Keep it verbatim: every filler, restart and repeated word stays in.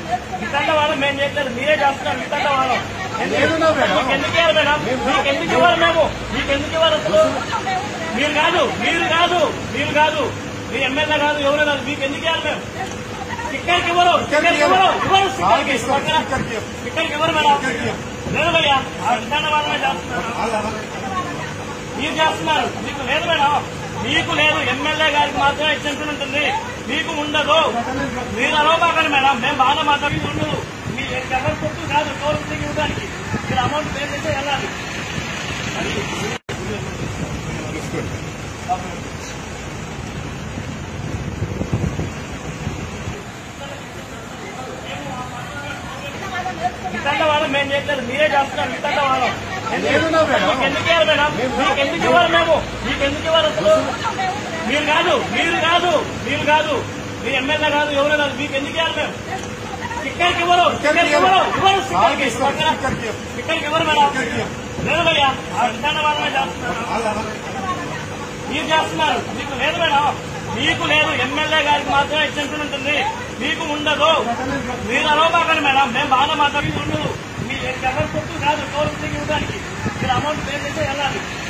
ఇతంగా వాళ్ళం మేము చేయట్లేదు, మీరే చేస్తున్నారు. ఇతంగా వాళ్ళం మీకు ఎందుకు ఇవ్వాలి మేడం? మీకు ఎందుకు ఇవ్వాలి? మేము మీకు ఎందుకు ఇవ్వాలి? అసలు మీరు కాదు మీరు కాదు మీరు కాదు మీరు ఎమ్మెల్యే కాదు, ఎవరు కాదు, మీకు ఎందుకు ఇవ్వాలి? మేము ఇక్కడికి ఇవ్వరు, ఇక్కడికి ఇవ్వరు ఇవ్వరు ఇక్కడికి ఇక్కడికి ఇవ్వరు మేడం. లేదు భయ్యా, ఇతంగా వాళ్ళమే చేస్తున్నారు. మీరు చేస్తున్నారు, మీకు లేదు మేడం, మీకు లేదు. ఎమ్మెల్యే గారికి మాత్రమే ఎగ్జెంప్షన్ ఉంటుంది, మీకు ఉండదు. మీరు అలవబాకండి మేడం, మేము బాగా మాట్లాడి ఉండదు. మీరు ఎవరి సొత్తు కాదు టోల్ ఫ్రీకి ఇవ్వడానికి, మీరు అమౌంట్ పే చేస్తే వెళ్ళాలి. ఇతంగా వాళ్ళం మేము చేయట్లేదు, మీరే చేస్తున్నారు. ఇతంగా వాళ్ళం మీకు ఎందుకు ఇవ్వాలి మేడం? మీకు ఎందుకు ఇవ్వాలి? మేము మీకు ఎందుకు ఇవ్వాలి? అసలు మీరు కాదు మీరు కాదు మీరు కాదు మీరు ఎమ్మెల్యే కాదు, ఎవరు కాదు, మీకు ఎందుకు ఇవ్వాలి? మేము ఇక్కడికి ఇవ్వరు, ఇక్కడికి ఇవ్వరు ఇవ్వరు ఇక్కడికి ఇవ్వరు మేడం. లేదు భయ్యా, ఇతంగా వాళ్ళమే చేస్తున్నారు. మీరు చేస్తున్నారు, మీకు లేదు మేడం, మీకు లేదు. ఎమ్మెల్యే గారికి మాత్రమే ఎగ్జెంప్షన్ ఉంటుంది, మీకు ఉండదు. మీరు అలవబాకండి మేడం, మేము బాగా మాట్లాడి ఉండదు. మీరు ఎవరి సొత్తు కాదు టోల్ ఫ్రీకి ఇవ్వడానికి, మీరు అమౌంట్ పే చేస్తే వెళ్ళాలి.